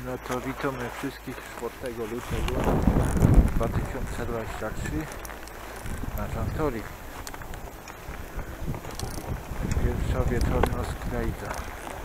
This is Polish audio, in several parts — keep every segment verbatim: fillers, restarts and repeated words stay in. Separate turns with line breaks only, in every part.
No to witamy wszystkich czwartego lutego dwa tysiące dwudziestego trzeciego na Czantorii. Pierwsza wieczorna skrajca.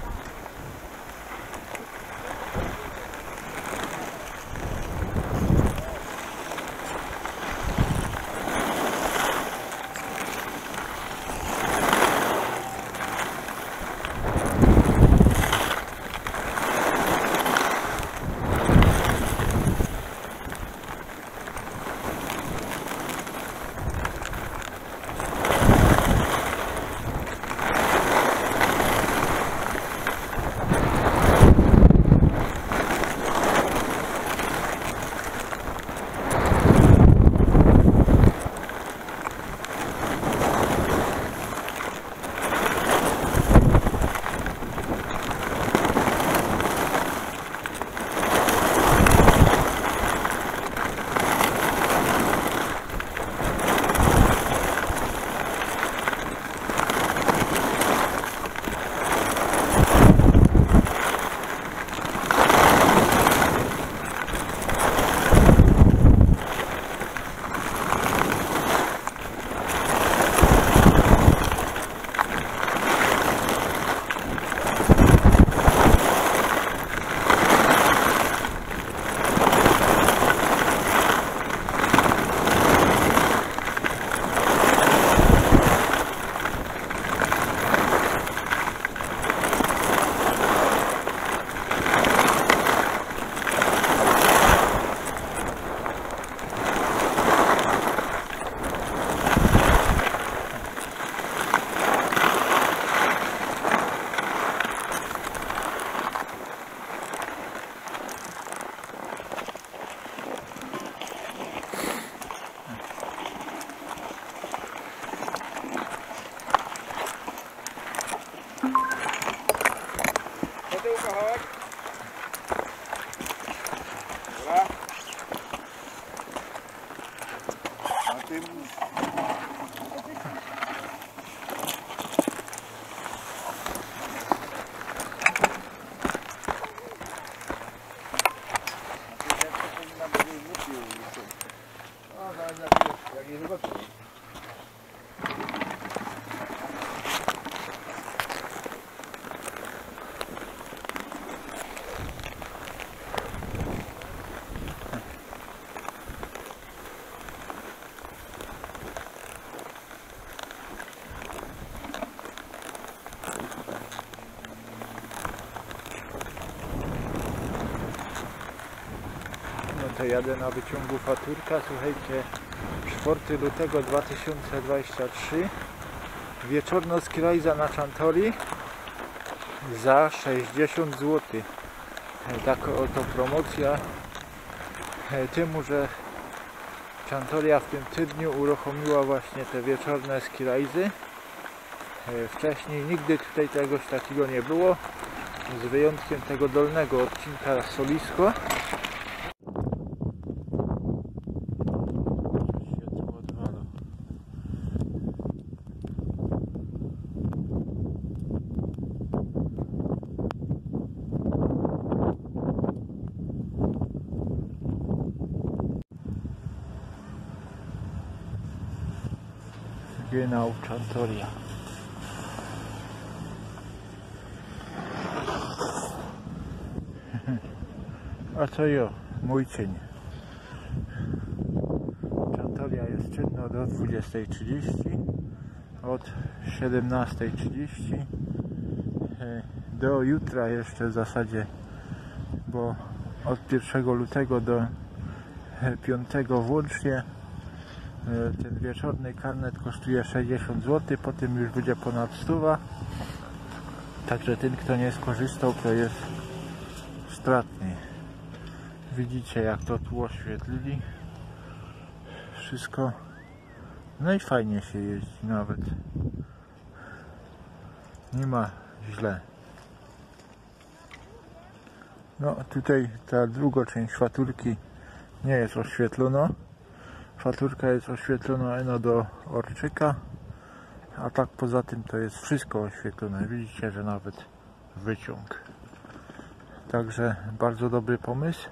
To jadę na wyciągu Faturka, słuchajcie, czwartego lutego dwa tysiące dwudziestego trzeciego, wieczorna skrajza na Czantorii za sześćdziesiąt złotych. Taka oto promocja, temu, że Czantoria w tym tygodniu uruchomiła właśnie te wieczorne skrajzy. Wcześniej nigdy tutaj czegoś takiego nie było, z wyjątkiem tego dolnego odcinka Solisko. Genau, Czantoria. A co jo, mój cień. Czantoria jest czynna do dwudziestej trzydzieści, od siedemnastej trzydzieści do jutra jeszcze w zasadzie, bo od pierwszego lutego do piątego włącznie. Ten wieczorny karnet kosztuje sześćdziesiąt złotych, potem już będzie ponad sto. Także ten, kto nie skorzystał, to jest stratny. Widzicie, jak to tu oświetlili wszystko. No i fajnie się jeździ nawet. Nie ma źle. No tutaj ta druga część Faturki nie jest oświetlona. Faturka jest oświetlona eno do Orczyka, a tak poza tym to jest wszystko oświetlone. Widzicie, że nawet wyciąg. Także bardzo dobry pomysł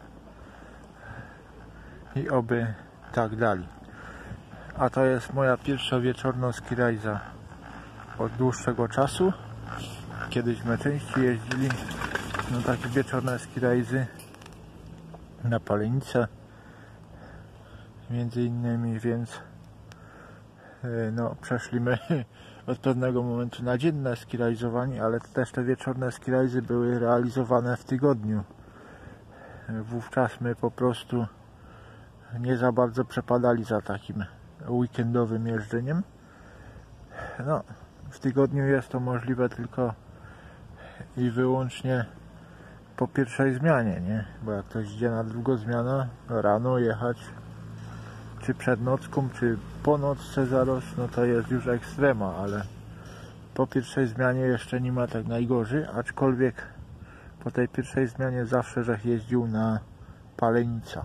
i oby tak dali. A to jest moja pierwsza wieczorna skirajza od dłuższego czasu. Kiedyśmy częściej jeździli na takie wieczorne skirajzy na Palenicę między innymi, więc no, przeszliśmy od pewnego momentu na dzienne skirajzowanie, ale też te wieczorne skirajzy były realizowane w tygodniu. Wówczas my po prostu nie za bardzo przepadali za takim weekendowym jeżdżeniem. No, w tygodniu jest to możliwe tylko i wyłącznie po pierwszej zmianie, nie? Bo jak ktoś idzie na drugą zmianę, rano jechać czy przed nocką, czy po nocce zaraz, no to jest już ekstrema, ale po pierwszej zmianie jeszcze nie ma tak najgorzej, aczkolwiek po tej pierwszej zmianie zawsze żech jeździł na Palenica.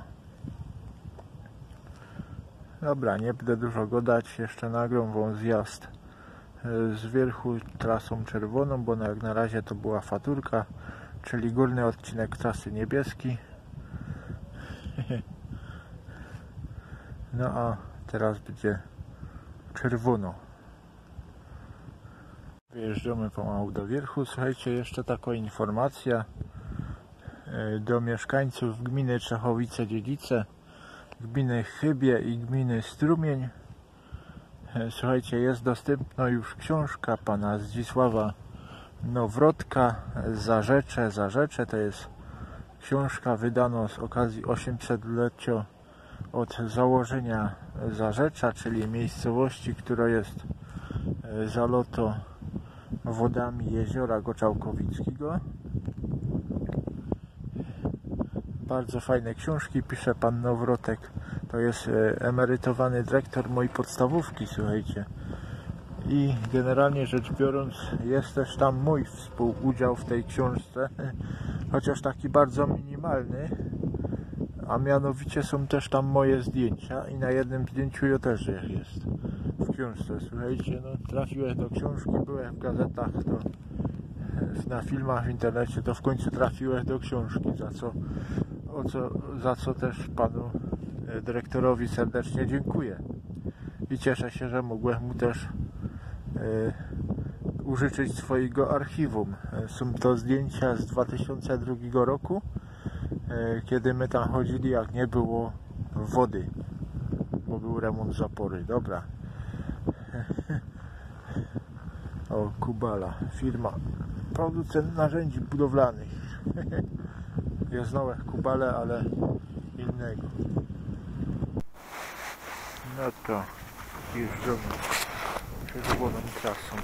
Dobra, nie będę dużo gadać, jeszcze nagram wam zjazd z wierchu trasą czerwoną, bo jak na razie to była faturka, czyli górny odcinek trasy niebieski. No a teraz będzie czerwono. Wyjeżdżamy pomału do wierchu. Słuchajcie, jeszcze taka informacja do mieszkańców gminy Czechowice-Dziedzice, gminy Chybie i gminy Strumień. Słuchajcie, jest dostępna już książka pana Zdzisława Nowrotka Zarzecze. Zarzecze to jest książka wydana z okazji osiemsetlecia od założenia Zarzecza, czyli miejscowości, która jest zaloto wodami jeziora Goczałkowickiego. Bardzo fajne książki pisze pan Nowrotek. To jest emerytowany dyrektor mojej podstawówki, słuchajcie. I generalnie rzecz biorąc, jest też tam mój współudział w tej książce, chociaż taki bardzo minimalny, a mianowicie są też tam moje zdjęcia i na jednym zdjęciu ja też jest w książce. Słuchajcie, no trafiłem do książki, byłem w gazetach, to na filmach w internecie, to w końcu trafiłem do książki, za co, o co, za co też panu dyrektorowi serdecznie dziękuję i cieszę się, że mogłem mu też y, użyczyć swojego archiwum. Są to zdjęcia z dwa tysiące drugiego roku, y, kiedy my tam chodzili, jak nie było wody, bo był remont zapory. Dobra. O, Kubala, firma, producent narzędzi budowlanych. Jest nowe Kubale, ale innego. No to jeżdżamy czerwoną trasą.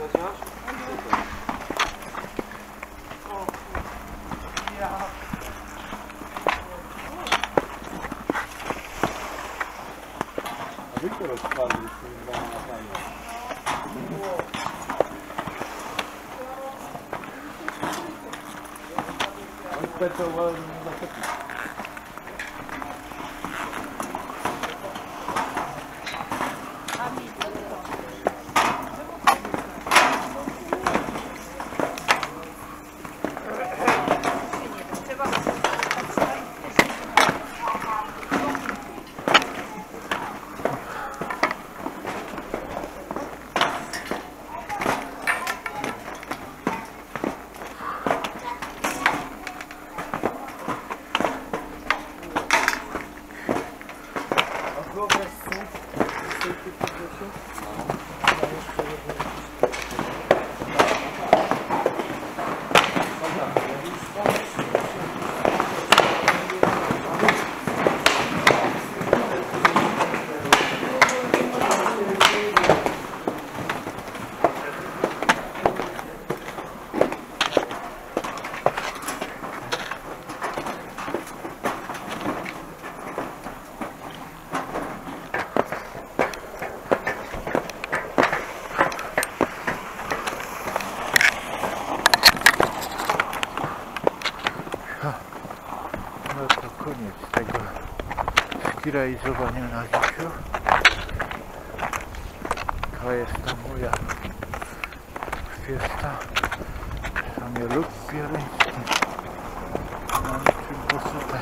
A wy to rozkładli z tymi dwoma latami. On specjalnie nie zaczepił.
No to koniec tego skiralizowania na życiu. To jest ta moja fiesta. Samie lud bieleński. Mam czym posypę.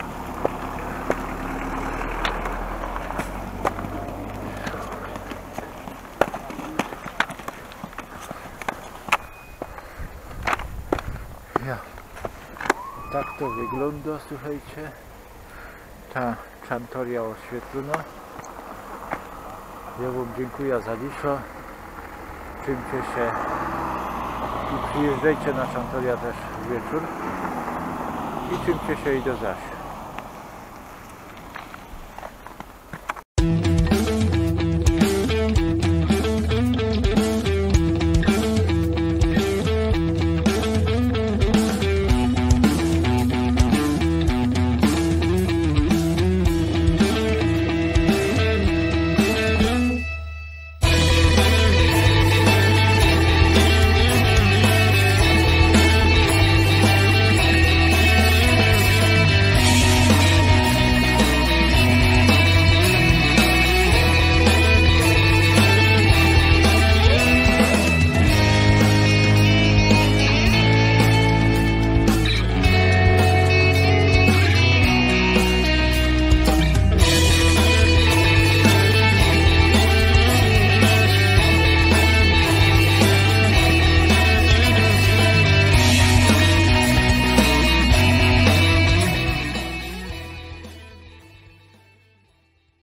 Ja. Tak to wygląda, słuchajcie, ta Czantoria oświetlona. Ja wam dziękuję za dzisiaj. Czymcie się i przyjeżdżajcie na Czantoria też w wieczór i czymcie się i do zaś.